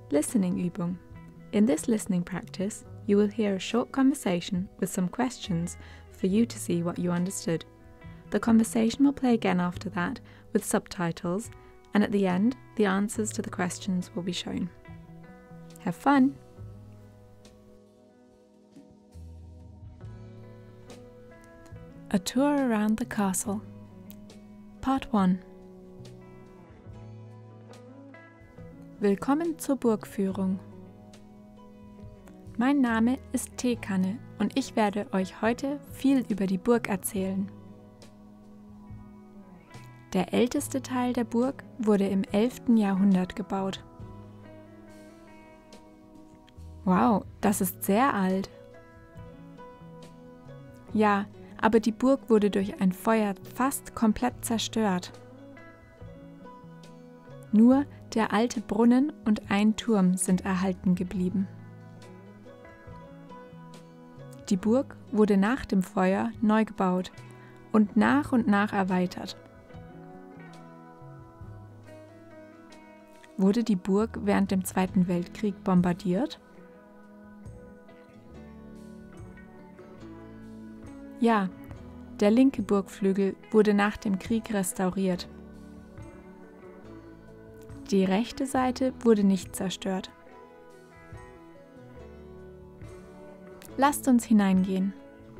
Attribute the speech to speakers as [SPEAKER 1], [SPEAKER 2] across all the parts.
[SPEAKER 1] Listening Übung. In this listening practice, you will hear a short conversation with some questions for you to see what you understood. The conversation will play again after that with subtitles, and at the end, the answers to the questions will be shown. Have fun! A tour around the castle. Part 1. Willkommen zur Burgführung. Mein Name ist Teekanne und ich werde euch heute viel über die Burg erzählen. Der älteste Teil der Burg wurde im 11. Jahrhundert gebaut. Wow, das ist sehr alt. Ja, aber die Burg wurde durch ein Feuer fast komplett zerstört. Nur der alte Brunnen und ein Turm sind erhalten geblieben. Die Burg wurde nach dem Feuer neu gebaut und nach erweitert. Wurde die Burg während dem Zweiten Weltkrieg bombardiert? Ja, der linke Burgflügel wurde nach dem Krieg restauriert. Die rechte Seite wurde nicht zerstört. Lasst uns hineingehen.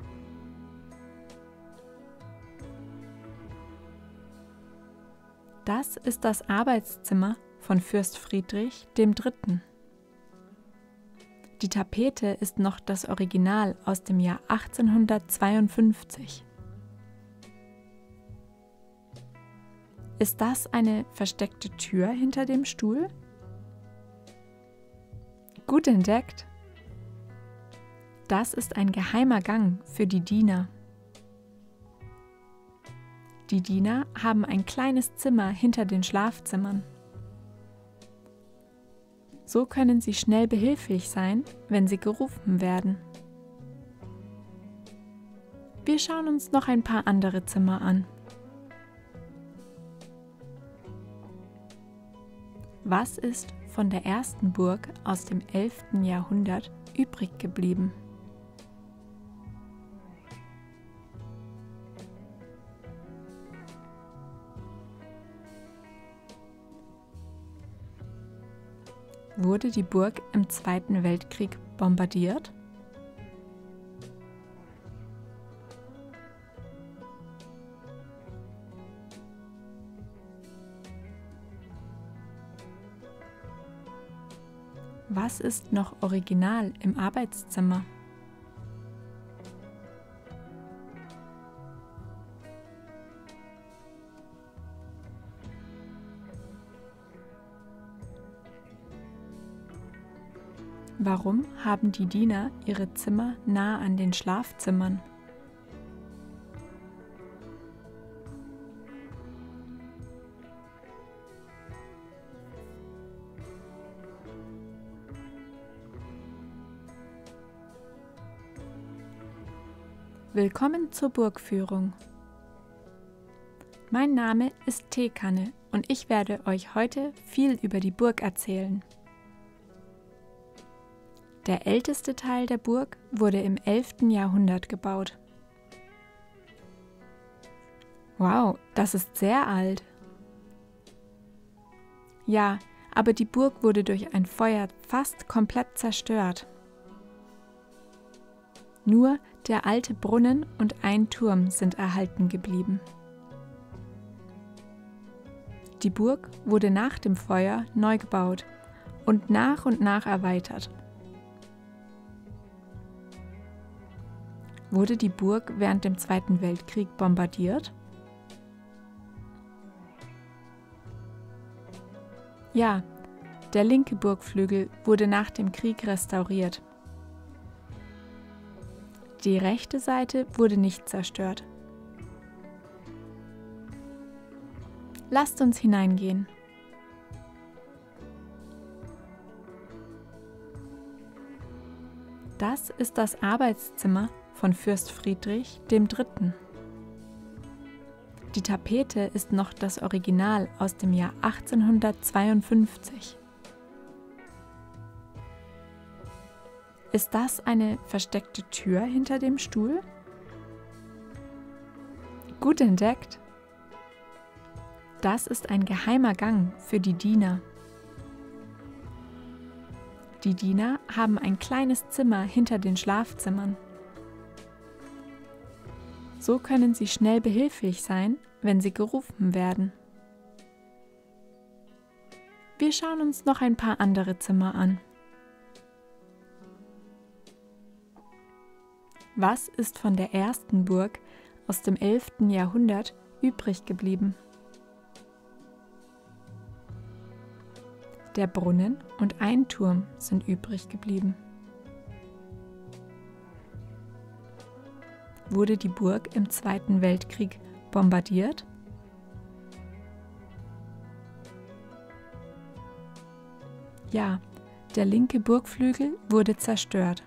[SPEAKER 1] Das ist das Arbeitszimmer von Fürst Friedrich III. Die Tapete ist noch das Original aus dem Jahr 1852. Ist das eine versteckte Tür hinter dem Stuhl? Gut entdeckt! Das ist ein geheimer Gang für die Diener. Die Diener haben ein kleines Zimmer hinter den Schlafzimmern. So können sie schnell behilflich sein, wenn sie gerufen werden. Wir schauen uns noch ein paar andere Zimmer an. Was ist von der ersten Burg aus dem 11. Jahrhundert übrig geblieben? Wurde die Burg im Zweiten Weltkrieg bombardiert? Was ist noch original im Arbeitszimmer? Warum haben die Diener ihre Zimmer nah an den Schlafzimmern? Willkommen zur Burgführung. Mein Name ist Teekanne und ich werde euch heute viel über die Burg erzählen. Der älteste Teil der Burg wurde im 11. Jahrhundert gebaut. Wow, das ist sehr alt. Ja, aber die Burg wurde durch ein Feuer fast komplett zerstört. Nur der alte Brunnen und ein Turm sind erhalten geblieben. Die Burg wurde nach dem Feuer neu gebaut und nach erweitert. Wurde die Burg während dem Zweiten Weltkrieg bombardiert? Ja, der linke Burgflügel wurde nach dem Krieg restauriert. Die rechte Seite wurde nicht zerstört. Lasst uns hineingehen. Das ist das Arbeitszimmer von Fürst Friedrich III. Die Tapete ist noch das Original aus dem Jahr 1852. Ist das eine versteckte Tür hinter dem Stuhl? Gut entdeckt! Das ist ein geheimer Gang für die Diener. Die Diener haben ein kleines Zimmer hinter den Schlafzimmern. So können sie schnell behilflich sein, wenn sie gerufen werden. Wir schauen uns noch ein paar andere Zimmer an. Was ist von der ersten Burg aus dem 11. Jahrhundert übrig geblieben? Der Brunnen und ein Turm sind übrig geblieben. Wurde die Burg im Zweiten Weltkrieg bombardiert? Ja, der linke Burgflügel wurde zerstört.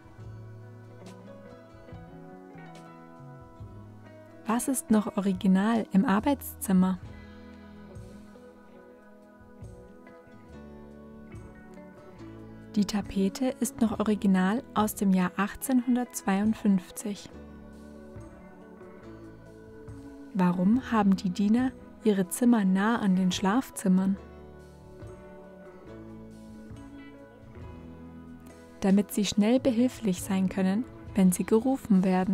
[SPEAKER 1] Was ist noch original im Arbeitszimmer? Die Tapete ist noch original aus dem Jahr 1852. Warum haben die Diener ihre Zimmer nah an den Schlafzimmern? Damit sie schnell behilflich sein können, wenn sie gerufen werden.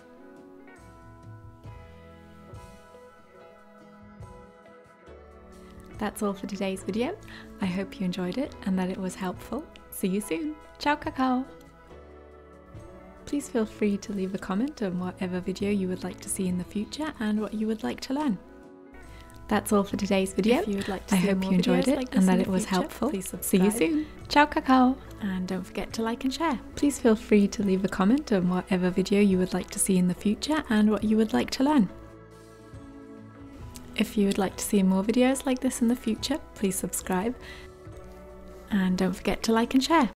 [SPEAKER 1] That's all for today's video. I hope you enjoyed it and that it was helpful. See you soon. Ciao, Kakao! Please feel free to leave a comment on whatever video you would like to see in the future and what you would like to learn. That's all for today's video.
[SPEAKER 2] If you would like to
[SPEAKER 1] I
[SPEAKER 2] see
[SPEAKER 1] hope
[SPEAKER 2] more
[SPEAKER 1] you enjoyed
[SPEAKER 2] videos
[SPEAKER 1] it
[SPEAKER 2] like this
[SPEAKER 1] and that
[SPEAKER 2] in
[SPEAKER 1] it
[SPEAKER 2] the
[SPEAKER 1] was
[SPEAKER 2] future,
[SPEAKER 1] helpful.
[SPEAKER 2] please
[SPEAKER 1] See you
[SPEAKER 2] subscribe.
[SPEAKER 1] soon. Ciao, Kakao!
[SPEAKER 2] And don't forget to like and share.
[SPEAKER 1] Please feel free to leave a comment on whatever video you would like to see in the future and what you would like to learn. If you would like to see more videos like this in the future, please subscribe. And don't forget to like and share.